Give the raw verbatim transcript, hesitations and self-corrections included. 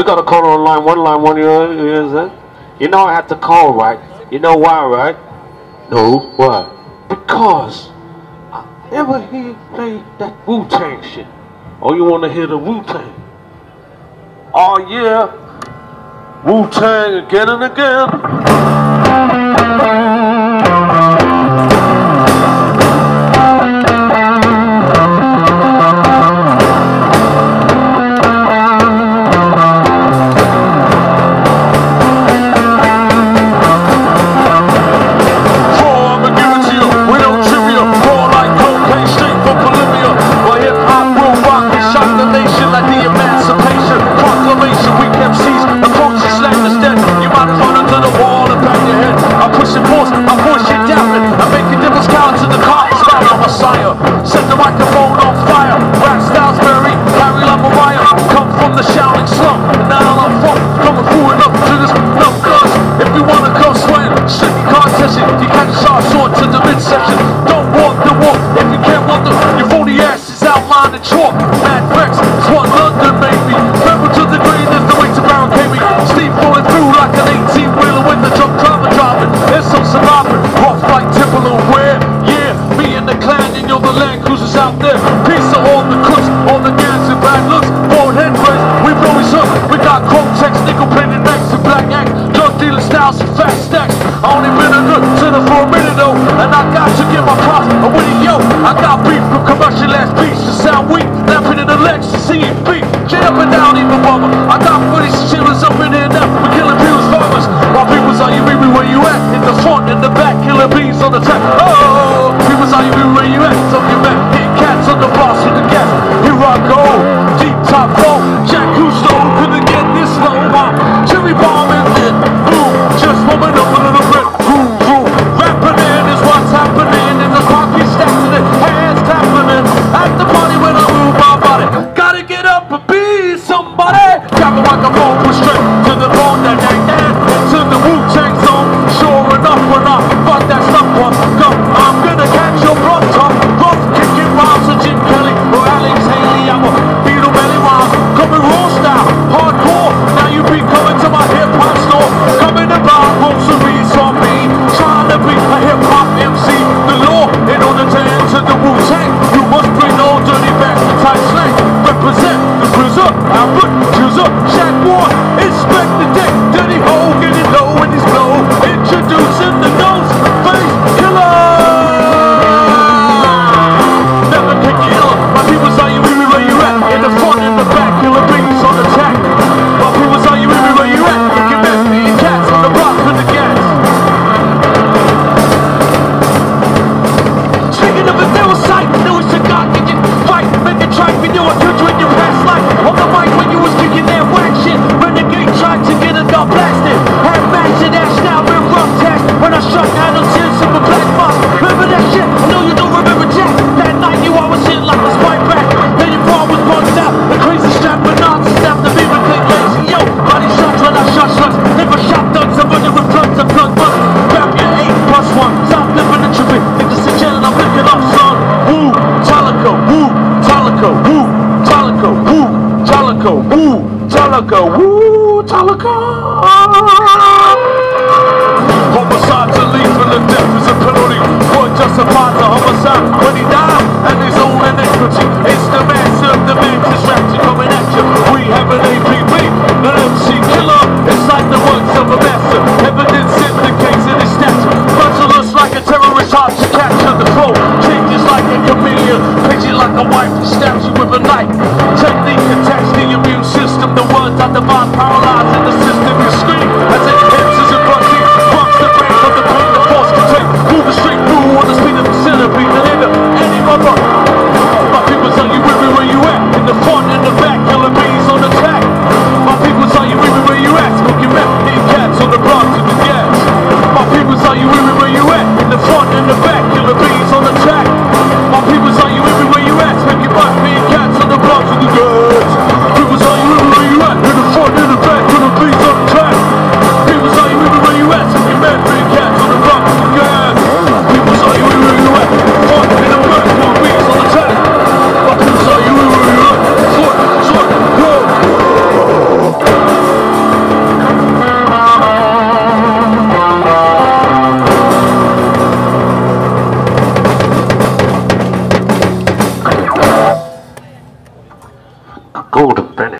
We got a caller on line one, line one. You know, you know I have to call, right? You know why, right? No, why? Because I never hear you play that Wu-Tang shit. Oh, you want to hear the Wu-Tang? Oh yeah, Wu-Tang again and again. Set the microphone on fire. Rap styles vary, carry like Mariah. Come from the shouting slum, and now I'm from coming through enough to this numb cuz. If you wanna come sweating, strictly contesting, you catch a sharp sword to the midsection. Don't walk the walk if you can't wonder. Your phony ass is outlined in chalk. Mad Rex is what London made me. Rebel to the green is the way to barricade me. Steam flowing through like an eighteen wheeler with the truck driver driving. There's some surviving, rough like Timberland wear. Yeah, me and the clan and you're the land cruisers out there. Peace to all the crooks, all the gangs and bad looks. Bald head raised, we've always up. We got chrome text, nickel plated necks and black act. Drug dealer styles and fat stacks. I only been a good sinner for a minute though, and I got to give my props a winning yo. I got beef from commercial ass beats to sound weak. Laughing in the legs to see it beat. Shit up and down even bummer. I got footage chillers up in here now. We're killing people's farmers. My people's are you baby where you at? In the front, in the back, killing bees on the track. Oh, people's are you baby where you at? So you back, hit cats on the boss with the gas. Here I go, deep top flow. Jack Cousteau couldn't get this low. My cherry bomb and then boom, just warming up a little bit. Boom, boom, rapping in is what's happening. In the pocket stacking it, hands tapping it. At the party when I move my body, gotta get up and be somebody. Grab a microphone, push straight to the bone, that dang dang, to the Wu-Tang zone. Sure enough, when I fuck that stuff once, go, I'm gonna catch your blood top. Rough kicking rhymes with Jim Kelly or Alex Haley. I'm a Beatle belly rhymes, coming raw style, hardcore. Now you be coming to my hip hop store, coming to buy groceries on me, trying to be a hip hop M C. The law, in order to enter the Wu-Tang, you must bring all dirty bastard type slang. Represent the Grizzle, Albert, Juicer, Shaq Ward, inspect the deck, dirty hole, getting low in his blow. Introducing the nose face killer. Never can kill. My people say you with me where you at. In the front, in the back, killer bees on the track. My people say you with me where you at. You can mess me and cats on the block with the gas. Speaking of a devil sight, know it's a God that you fight. Make a track video I killed you in your past life. On the mic when you was kicking that whack shit. Renegade tried to get a dog blasted. Had matched and ash now been rough tax. When I struck out on ten super black box. Remember that shit? I know you don't remember Jack. That night you always hit like a spike back. Then your bra was bugged out. The crazy strap with nonsense after me with the lazy. Yo, body shots when I shot slugs. Never shot thugs. I'm running with plugs and plug bugs. Grab your eight plus one. Stop living the tripping. Think this is channel I'm looking up, son. Woo, Talico, woo, Talico, woo, Talico, woo, Talico, woo, Talico, woo, Talico. Homicide to lethal and death is a penalty. Court justifies a homicide when he died and his own iniquity. It's the master of the man's distraction coming at you. We have an A P B, an M C killer. It's like the works of a master. Evidence indicates in his stature. Merciless like a terrorist, hard to capture the flow. Changes like a chameleon, pitching like a wife who stabs you with a knife. Technique attacks the immune system. The words I divine paralyze in the system. You scream as it enters and runs in. Rocks the brain from the pain the force can take. Move the straight through on the speed of the centipede. And into any mother. My people tell you with me where you at. In the front, in the back, killer bees on the track. My people tell you with me where you at. Smoking meth, eating cats on the blocks with the gas. My people tell you with me where you at. In the front, in the back, killer bees on the track. My people tell you with me where you at. Smoking meth, eating cats on the blocks with the gas. Golden Penny.